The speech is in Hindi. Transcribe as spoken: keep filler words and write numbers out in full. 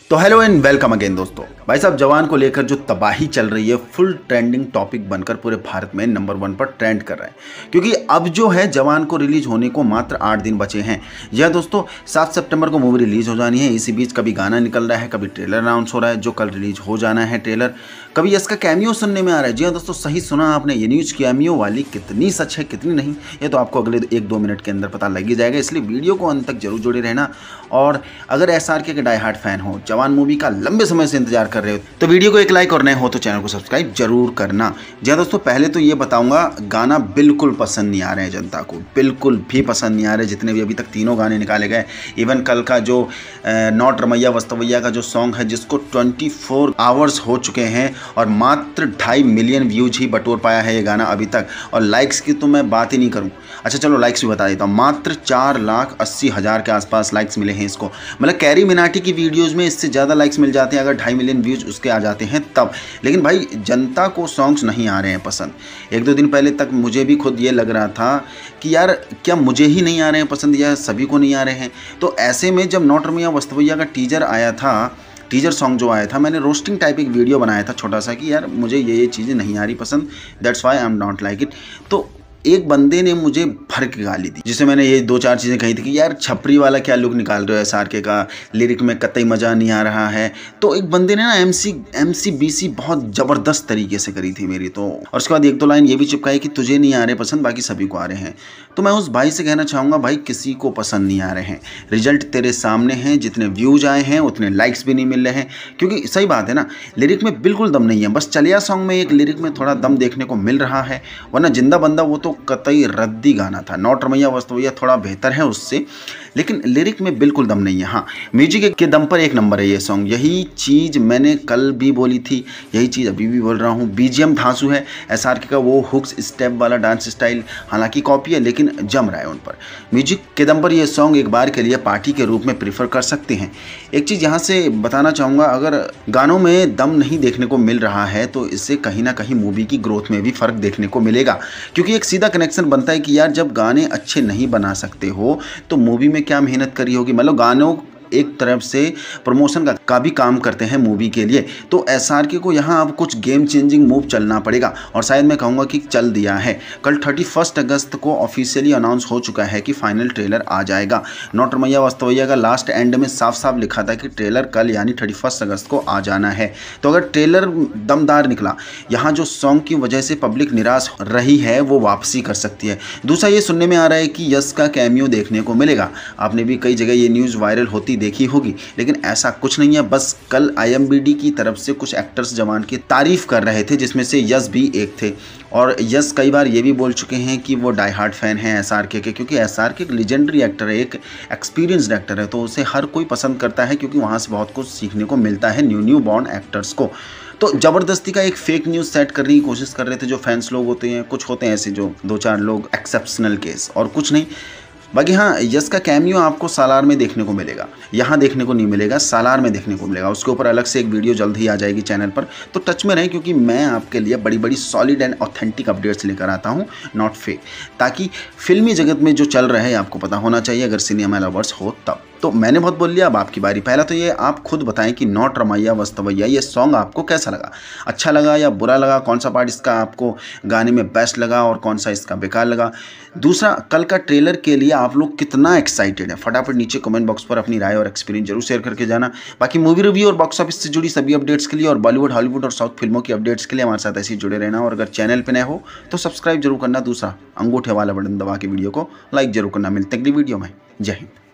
तो हेलो एंड वेलकम अगेन दोस्तों। भाई साहब, जवान को लेकर जो तबाही चल रही है फुल ट्रेंडिंग टॉपिक बनकर पूरे भारत में नंबर वन पर ट्रेंड कर रहा है, क्योंकि अब जो है जवान को रिलीज होने को मात्र आठ दिन बचे हैं। यह दोस्तों सात सितंबर को मूवी रिलीज हो जानी है। इसी बीच कभी गाना निकल रहा है, कभी ट्रेलर अनाउंस हो रहा है जो कल रिलीज हो जाना है ट्रेलर, कभी इसका कैमियो सुनने में आ रहा है। जी हाँ दोस्तों, सही सुना आपने, ये न्यूज़ कैमियो वाली कितनी सच है कितनी नहीं, ये तो आपको अगले एक दो मिनट के अंदर पता लग ही जाएगा। इसलिए वीडियो को अंत तक जरूर जुड़े रहना। और अगर एस आर के के डाई हार्ट फैन हो, जवान मूवी का लंबे समय से इंतजार कर रहे हो, तो वीडियो को एक लाइक और नए हो तो चैनल को सब्सक्राइब जरूर करना। जी हाँ दोस्तों, पहले तो ये बताऊंगा, गाना बिल्कुल पसंद नहीं आ रहे हैं जनता को, बिल्कुल भी पसंद नहीं आ रहे जितने भी अभी तक तीनों गाने निकाले गए। इवन कल का जो नॉट रमैया वस्तवैया का जो सॉन्ग है, जिसको ट्वेंटी फोर आवर्स हो चुके हैं और मात्र ढाई मिलियन व्यूज ही बटोर पाया है ये गाना अभी तक। और लाइक्स की तो मैं बात ही नहीं करूँ। अच्छा चलो लाइक्स भी बता देता हूँ, मात्र चार लाख अस्सी हज़ार के आसपास लाइक्स मिले हैं इसको। मतलब कैरी मिनाटी की वीडियोज़ में इससे ज़्यादा लाइक्स मिल जाते हैं अगर ढाई मिलियन व्यूज उसके आ जाते हैं तब। लेकिन भाई जनता को सॉन्ग्स नहीं आ रहे हैं पसंद। एक दो दिन पहले तक मुझे भी खुद ये लग रहा था कि यार क्या मुझे ही नहीं आ रहे हैं पसंद या सभी को नहीं आ रहे हैं। तो ऐसे में जब नॉट रमैया वस्तवैया का टीजर आया था, टीजर सॉन्ग जो आया था, मैंने रोस्टिंग टाइप एक वीडियो बनाया था छोटा सा कि यार मुझे ये ये चीज़ें नहीं आ रही पसंद, that's why I am not like it. तो एक बंदे ने मुझे भर के गाली दी, जिससे मैंने ये दो चार चीज़ें कही थी कि यार छपरी वाला क्या लुक निकाल रहे हो, एस आर के का लिरिक में कतई मज़ा नहीं आ रहा है। तो एक बंदे ने ना M C M C B C बहुत ज़बरदस्त तरीके से करी थी मेरी। तो और उसके बाद एक दो लाइन ये भी चिपकाई कि तुझे नहीं आ रहे पसंद, बाकी सभी को आ रहे हैं। तो मैं उस भाई से कहना चाहूँगा, भाई किसी को पसंद नहीं आ रहे हैं, रिजल्ट तेरे सामने हैं, जितने व्यूज आए हैं उतने लाइक्स भी नहीं मिल रहे हैं। क्योंकि सही बात है ना, लिरिक में बिल्कुल दम नहीं है। बस चलिया सॉन्ग में एक लिरिक में थोड़ा दम देखने को मिल रहा है, वरना जिंदा बंदा वो तो कतई रद्दी गाना था। नॉट रमैया वस्तवैया थोड़ा बेहतर है उससे, लेकिन लिरिक में बिल्कुल दम नहीं है। हाँ, म्यूजिक के दम पर एक नंबर है ये सॉन्ग। यही चीज़ मैंने कल भी बोली थी, यही चीज़ अभी भी बोल रहा हूँ। बीजीएम धांसू है एस आर के का, वो हुक्स स्टेप वाला डांस स्टाइल हालांकि कॉपी है लेकिन जम रहा है उन पर। म्यूजिक के दम पर ये सॉन्ग एक बार के लिए पार्टी के रूप में प्रीफर कर सकते हैं। एक चीज़ यहाँ से बताना चाहूँगा, अगर गानों में दम नहीं देखने को मिल रहा है तो इससे कहीं ना कहीं मूवी की ग्रोथ में भी फ़र्क देखने को मिलेगा। क्योंकि एक सीधा कनेक्शन बनता है कि यार जब गाने अच्छे नहीं बना सकते हो तो मूवी में क्या मेहनत करी होगी। मतलब गानों एक तरफ से प्रमोशन का, का भी काम करते हैं मूवी के लिए। तो एस आर के को यहाँ अब कुछ गेम चेंजिंग मूव चलना पड़ेगा, और शायद मैं कहूँगा कि चल दिया है। कल थर्टी फर्स्ट अगस्त को ऑफिशियली अनाउंस हो चुका है कि फाइनल ट्रेलर आ जाएगा। नॉट रमैया वस्तवैया का लास्ट एंड में साफ साफ लिखा था कि ट्रेलर कल यानी थर्टी फर्स्ट अगस्त को आ जाना है। तो अगर ट्रेलर दमदार निकला, यहाँ जो सॉन्ग की वजह से पब्लिक निराश रही है वो वापसी कर सकती है। दूसरा ये सुनने में आ रहा है कि यस का कैमियो देखने को मिलेगा। आपने भी कई जगह ये न्यूज़ वायरल होती देखी होगी, लेकिन ऐसा कुछ नहीं है। बस कल आई एम बी डी की तरफ से कुछ एक्टर्स जवान की तारीफ कर रहे थे, जिसमें से यस भी एक थे। और यस कई बार ये भी बोल चुके हैं कि वो डाई हार्ट फैन हैं एस आर के के, क्योंकि एस आर के एक लेजेंडरी एक्टर है, एक एक्सपीरियंस्ड एक्टर है, तो उसे हर कोई पसंद करता है क्योंकि वहाँ से बहुत कुछ सीखने को मिलता है न्यू न्यू बॉर्न एक्टर्स को। तो ज़बरदस्ती का एक फेक न्यूज़ सेट करने की कोशिश कर रहे थे जो फैंस लोग होते हैं। कुछ होते हैं ऐसे जो दो चार लोग एक्सेप्शनल केस, और कुछ नहीं। बाकी हाँ, यस का कैमियो आपको सालार में देखने को मिलेगा, यहाँ देखने को नहीं मिलेगा, सालार में देखने को मिलेगा। उसके ऊपर अलग से एक वीडियो जल्द ही आ जाएगी चैनल पर, तो टच में रहें क्योंकि मैं आपके लिए बड़ी बड़ी सॉलिड एंड ऑथेंटिक अपडेट्स लेकर आता हूँ, नॉट फेक, ताकि फिल्मी जगत में जो चल रहा है आपको पता होना चाहिए अगर सिनेमा लवर्स हो तब। तो मैंने बहुत बोल लिया, अब आपकी बारी। पहला तो ये आप खुद बताएं कि नॉट रमैया वस्तवैया ये सॉन्ग आपको कैसा लगा, अच्छा लगा या बुरा लगा, कौन सा पार्ट इसका आपको गाने में बेस्ट लगा और कौन सा इसका बेकार लगा। दूसरा, कल का ट्रेलर के लिए आप लोग कितना एक्साइटेड है, फटाफट नीचे कमेंट बॉक्स पर अपनी राय और एक्सपीरियंस जरूर शेयर करके जाना। बाकी मूवी रिव्यू और बॉक्स ऑफिस से जुड़ी सभी अपडेट्स के लिए और बॉलीवुड, हॉलीवुड और साउथ फिल्मों की अपडेट्स के लिए हमारे साथ ऐसे ही जुड़े रहना। और अगर चैनल पर नए हो तो सब्सक्राइब जरूर करना। दूसरा, अंगूठे वाला बटन दबा के वीडियो को लाइक जरूर करना। मिलते हैं अगली वीडियो में। जय हिंद।